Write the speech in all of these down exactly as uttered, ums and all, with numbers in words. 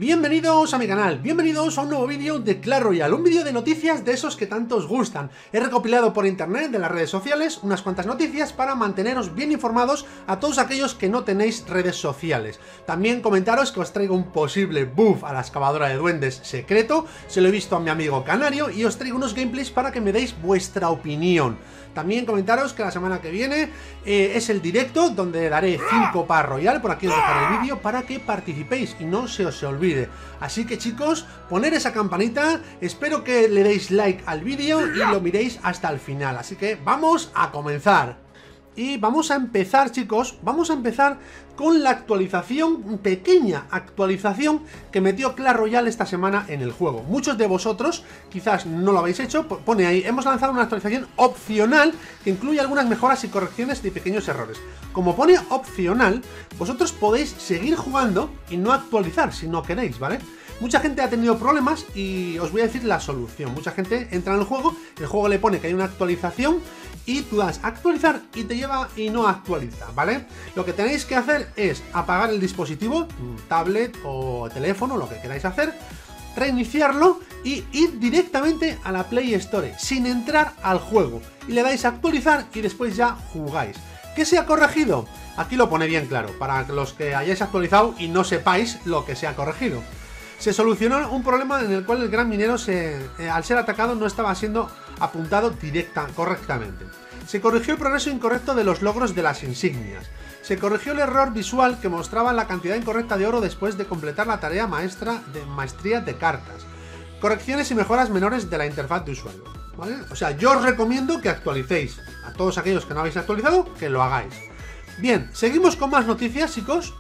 Bienvenidos a mi canal, bienvenidos a un nuevo vídeo de Clash Royale, un vídeo de noticias de esos que tanto os gustan. He recopilado por internet, de las redes sociales, unas cuantas noticias para manteneros bien informados a todos aquellos que no tenéis redes sociales. También comentaros que os traigo un posible buff a la excavadora de duendes secreto, se lo he visto a mi amigo Canario, y os traigo unos gameplays para que me deis vuestra opinión. También comentaros que la semana que viene eh, es el directo donde daré cinco para Royale, por aquí os dejaré el vídeo para que participéis y no se os olvide. Así que chicos, poner esa campanita, espero que le deis like al vídeo y lo miréis hasta el final. Así que vamos a comenzar. Y vamos a empezar, chicos, vamos a empezar con la actualización, pequeña actualización que metió Clash Royale esta semana en el juego. Muchos de vosotros quizás no lo habéis hecho, pone ahí, hemos lanzado una actualización opcional que incluye algunas mejoras y correcciones de pequeños errores. Como pone opcional, vosotros podéis seguir jugando y no actualizar si no queréis, ¿vale? Mucha gente ha tenido problemas y os voy a decir la solución. Mucha gente entra en el juego, el juego le pone que hay una actualización y tú das a actualizar y te lleva y no actualiza, ¿vale? Lo que tenéis que hacer es apagar el dispositivo, tablet o teléfono, lo que queráis hacer, reiniciarlo y ir directamente a la Play Store sin entrar al juego. Y le dais a actualizar y después ya jugáis. ¿Qué se ha corregido? Aquí lo pone bien claro, para los que hayáis actualizado y no sepáis lo que se ha corregido. Se solucionó un problema en el cual el gran minero, se, eh, al ser atacado, no estaba siendo apuntado directa, correctamente. Se corrigió el progreso incorrecto de los logros de las insignias. Se corrigió el error visual que mostraba la cantidad incorrecta de oro después de completar la tarea maestra de maestría de cartas. Correcciones y mejoras menores de la interfaz de usuario, ¿vale? O sea, yo os recomiendo que actualicéis. A todos aquellos que no habéis actualizado, que lo hagáis. Bien, seguimos con más noticias, chicos.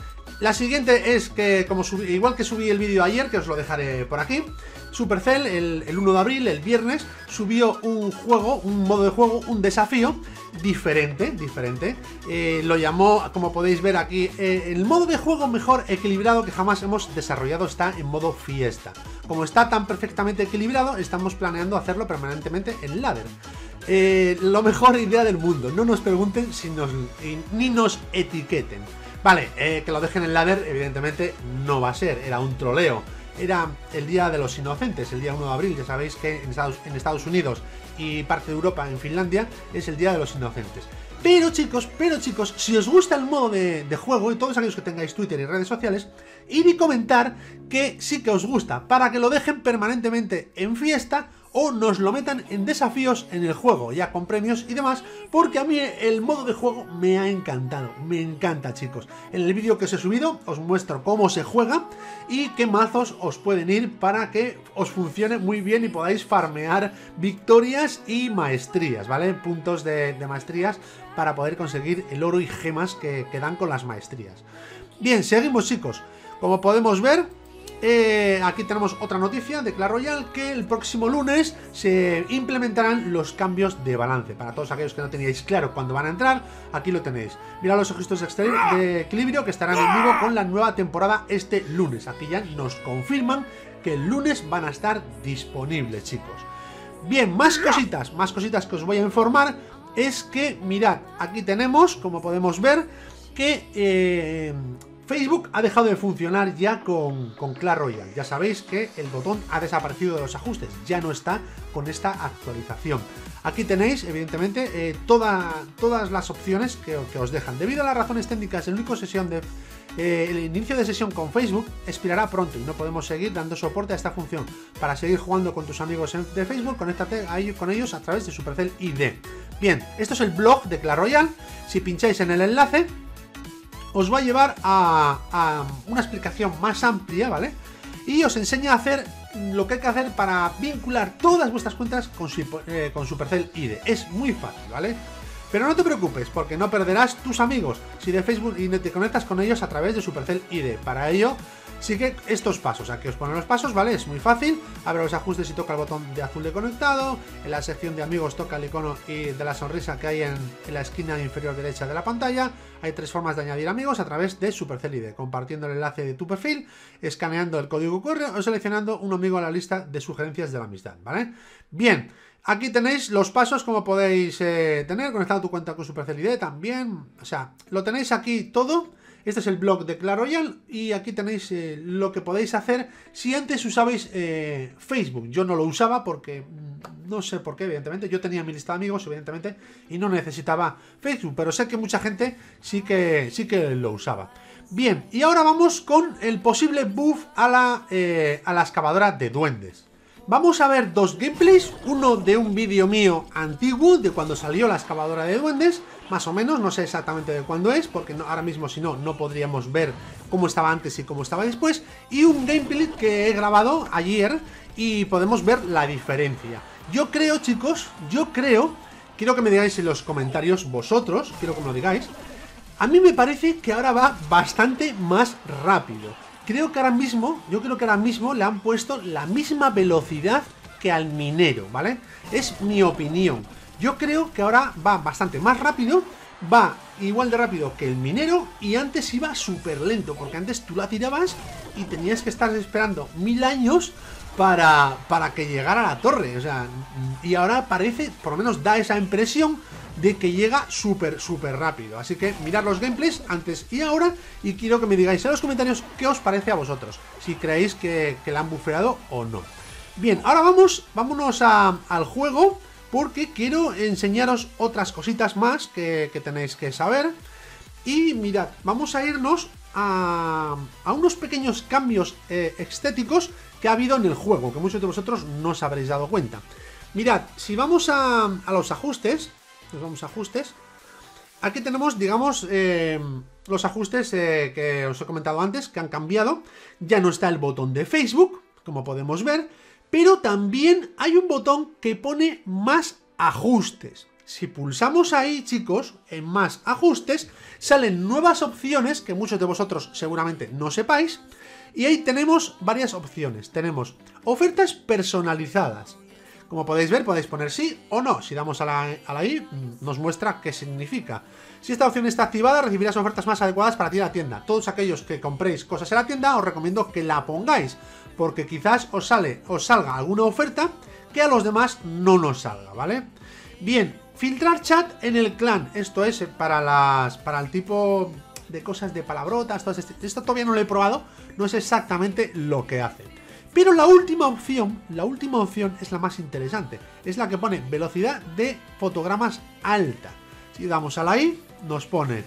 La siguiente es que, como subí, igual que subí el vídeo ayer, que os lo dejaré por aquí, Supercell el, el uno de abril, el viernes, subió un juego, un modo de juego, un desafío diferente, diferente. Eh, lo llamó, como podéis ver aquí, eh, el modo de juego mejor equilibrado que jamás hemos desarrollado está en modo fiesta. Como está tan perfectamente equilibrado, estamos planeando hacerlo permanentemente en ladder. Eh, lo mejor idea del mundo, no nos pregunten si nos, ni nos etiqueten. Vale, eh, que lo dejen en ladder, evidentemente no va a ser, era un troleo. Era el Día de los Inocentes, el día uno de abril, ya sabéis que en Estados, en Estados Unidos y parte de Europa, en Finlandia, es el Día de los Inocentes. Pero chicos, pero chicos, si os gusta el modo de, de juego, y todos aquellos que tengáis Twitter y redes sociales, id y comentar que sí que os gusta, para que lo dejen permanentemente en fiesta o nos lo metan en desafíos en el juego, ya con premios y demás, porque a mí el modo de juego me ha encantado, me encanta, chicos. En el vídeo que os he subido os muestro cómo se juega y qué mazos os pueden ir para que os funcione muy bien y podáis farmear victorias y maestrías, ¿vale? Puntos de, de maestrías para poder conseguir el oro y gemas que, que dan con las maestrías. Bien, seguimos, chicos. Como podemos ver, Eh, aquí tenemos otra noticia de Clash Royale, que el próximo lunes se implementarán los cambios de balance. Para todos aquellos que no teníais claro cuándo van a entrar, aquí lo tenéis. Mirad los registros de equilibrio que estarán en vivo con la nueva temporada este lunes. Aquí ya nos confirman que el lunes van a estar disponibles, chicos. Bien, más cositas, más cositas que os voy a informar. Es que, mirad, aquí tenemos, como podemos ver, que Eh, Facebook ha dejado de funcionar ya con, con Clash Royale. Ya sabéis que el botón ha desaparecido de los ajustes, ya no está con esta actualización. Aquí tenéis, evidentemente, eh, toda, todas las opciones que, que os dejan. Debido a las razones técnicas, el único sesión de, eh, el inicio de sesión con Facebook expirará pronto y no podemos seguir dando soporte a esta función. Para seguir jugando con tus amigos de Facebook, conéctate a ellos, con ellos a través de Supercell I D. Bien, esto es el blog de Clash Royale. Si pincháis en el enlace, os va a llevar a, a una explicación más amplia, ¿vale? Y os enseña a hacer lo que hay que hacer para vincular todas vuestras cuentas con, eh, con Supercell I D. Es muy fácil, ¿vale? Pero no te preocupes, porque no perderás tus amigos si de Facebook y te conectas con ellos a través de Supercell I D. Para ello, sigue estos pasos. Aquí os ponen los pasos, ¿vale? Es muy fácil. Abre los ajustes y toca el botón de azul de conectado. En la sección de amigos toca el icono y de la sonrisa que hay en, en la esquina inferior derecha de la pantalla. Hay tres formas de añadir amigos a través de Supercell I D. Compartiendo el enlace de tu perfil, escaneando el código Q R o seleccionando un amigo a la lista de sugerencias de la amistad, ¿vale? Bien. Aquí tenéis los pasos, como podéis eh, tener, conectado tu cuenta con Supercell I D también, o sea, lo tenéis aquí todo Este es el blog de Clash Royale y aquí tenéis eh, lo que podéis hacer si antes usabais eh, Facebook. Yo no lo usaba porque no sé por qué, evidentemente. Yo tenía mi lista de amigos, evidentemente, y no necesitaba Facebook, pero sé que mucha gente sí que, sí que lo usaba. Bien, y ahora vamos con el posible buff a la, eh, a la excavadora de duendes. Vamos a ver dos gameplays, uno de un vídeo mío antiguo, de cuando salió la excavadora de duendes, más o menos, no sé exactamente de cuándo es, porque no, ahora mismo si no, no podríamos ver cómo estaba antes y cómo estaba después, y un gameplay que he grabado ayer y podemos ver la diferencia. Yo creo, chicos, yo creo, quiero que me digáis en los comentarios vosotros, quiero que me lo digáis, a mí me parece que ahora va bastante más rápido. Creo que ahora mismo, yo creo que ahora mismo le han puesto la misma velocidad que al minero, ¿vale? Es mi opinión. Yo creo que ahora va bastante más rápido, va igual de rápido que el minero y antes iba súper lento, porque antes tú la tirabas y tenías que estar esperando mil años para, para que llegara a la torre, o sea, y ahora parece, por lo menos da esa impresión de que llega súper, súper rápido. Así que mirad los gameplays antes y ahora y quiero que me digáis en los comentarios qué os parece a vosotros, si creéis que, que la han bufeado o no. Bien, ahora vamos, vámonos a, al juego, porque quiero enseñaros otras cositas más que, que tenéis que saber. Y mirad, vamos a irnos a, a unos pequeños cambios eh, estéticos que ha habido en el juego, que muchos de vosotros no os habréis dado cuenta. Mirad, si vamos a, a los ajustes, nos vamos a ajustes, aquí tenemos, digamos, eh, los ajustes eh, que os he comentado antes, que han cambiado. Ya no está el botón de Facebook, como podemos ver, pero también hay un botón que pone más ajustes. Si pulsamos ahí, chicos, en más ajustes, salen nuevas opciones que muchos de vosotros seguramente no sepáis. Y ahí tenemos varias opciones. Tenemos ofertas personalizadas. Como podéis ver, podéis poner sí o no. Si damos a la, a la I, nos muestra qué significa. Si esta opción está activada, recibirás ofertas más adecuadas para ti en la tienda. Todos aquellos que compréis cosas en la tienda, os recomiendo que la pongáis, porque quizás os, sale, os salga alguna oferta que a los demás no nos salga, ¿vale? Bien, filtrar chat en el clan. Esto es para, las, para el tipo de cosas de palabrotas. Todo este, esto todavía no lo he probado, no es exactamente lo que hace. Pero la última opción, la última opción es la más interesante. Es la que pone velocidad de fotogramas alta. Si damos a la I, nos pone: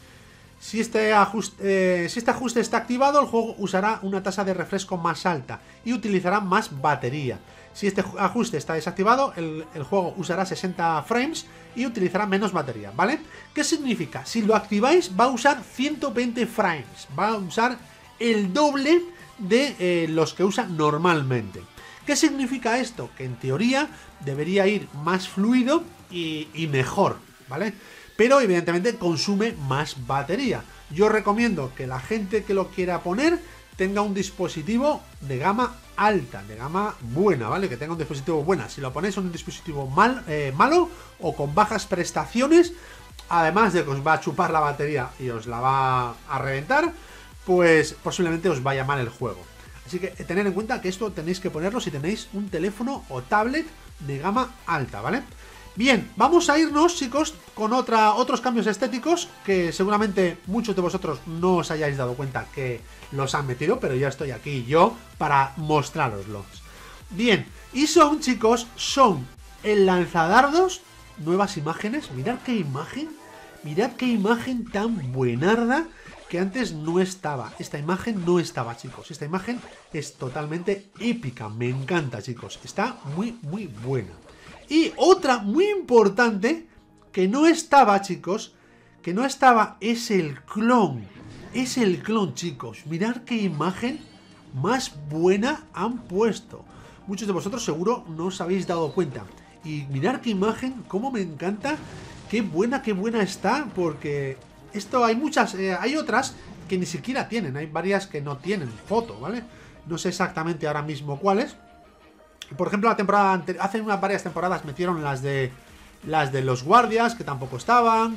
si este, ajuste, eh, si este ajuste está activado, el juego usará una tasa de refresco más alta y utilizará más batería. Si este ajuste está desactivado, el, el juego usará sesenta frames y utilizará menos batería, ¿vale? ¿Qué significa? Si lo activáis, va a usar ciento veinte frames. Va a usar el doble de eh, los que usa normalmente. ¿Qué significa esto? Que en teoría debería ir más fluido y, y mejor, ¿vale? Pero evidentemente consume más batería. Yo recomiendo que la gente que lo quiera poner tenga un dispositivo de gama alta, de gama buena, ¿vale? Que tenga un dispositivo buena. Si lo ponéis en un dispositivo mal, eh, malo o con bajas prestaciones, además de que os va a chupar la batería y os la va a reventar, pues posiblemente os vaya mal el juego. Así que tened en cuenta que esto tenéis que ponerlo si tenéis un teléfono o tablet de gama alta, ¿vale? Bien, vamos a irnos, chicos, con otra, otros cambios estéticos que seguramente muchos de vosotros no os hayáis dado cuenta que los han metido, pero ya estoy aquí yo para mostraroslos. Bien, y son, chicos, son el lanzadardos, nuevas imágenes. Mirad qué imagen, mirad qué imagen tan buenarda, que antes no estaba. Esta imagen no estaba, chicos. Esta imagen es totalmente épica. Me encanta, chicos. Está muy, muy buena. Y otra muy importante que no estaba, chicos, que no estaba, es el clon. Es el clon, chicos. Mirad qué imagen más buena han puesto. Muchos de vosotros seguro no os habéis dado cuenta. Y mirad qué imagen, cómo me encanta. Qué buena, qué buena está, porque esto hay muchas, eh, hay otras que ni siquiera tienen, hay varias que no tienen foto, ¿vale? No sé exactamente ahora mismo cuáles. Por ejemplo, la temporada anterior, hace unas varias temporadas metieron las de las de los guardias, que tampoco estaban.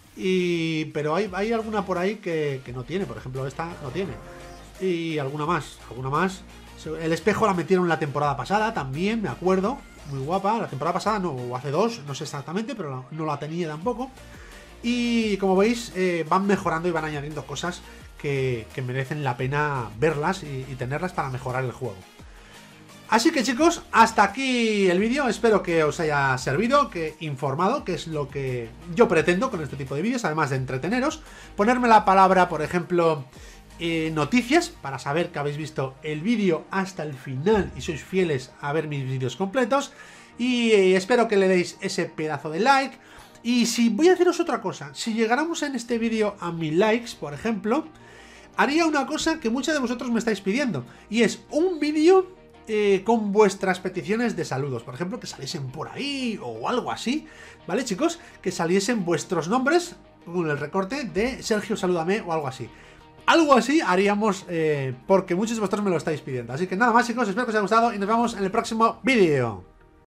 Y pero hay, hay alguna por ahí que, que no tiene, por ejemplo, esta no tiene. Y alguna más, alguna más. El espejo la metieron la temporada pasada también, me acuerdo. Muy guapa, la temporada pasada, no, o hace dos, no sé exactamente, pero no, no la tenía tampoco. y como veis eh, van mejorando y van añadiendo cosas que, que merecen la pena verlas y, y tenerlas para mejorar el juego. Así que chicos, hasta aquí el vídeo, espero que os haya servido, que informado, que es lo que yo pretendo con este tipo de vídeos, además de entreteneros. Ponerme la palabra, por ejemplo, eh, noticias, para saber que habéis visto el vídeo hasta el final y sois fieles a ver mis vídeos completos. Y eh, espero que le deis ese pedazo de like. Y si voy a haceros otra cosa, si llegáramos en este vídeo a mil likes, por ejemplo, haría una cosa que muchos de vosotros me estáis pidiendo, y es un vídeo Eh, con vuestras peticiones de saludos, por ejemplo, que saliesen por ahí o algo así, ¿vale, chicos? Que saliesen vuestros nombres con el recorte de Sergio Salúdame o algo así. Algo así haríamos eh, porque muchos de vosotros me lo estáis pidiendo. Así que nada más, chicos, espero que os haya gustado y nos vemos en el próximo vídeo.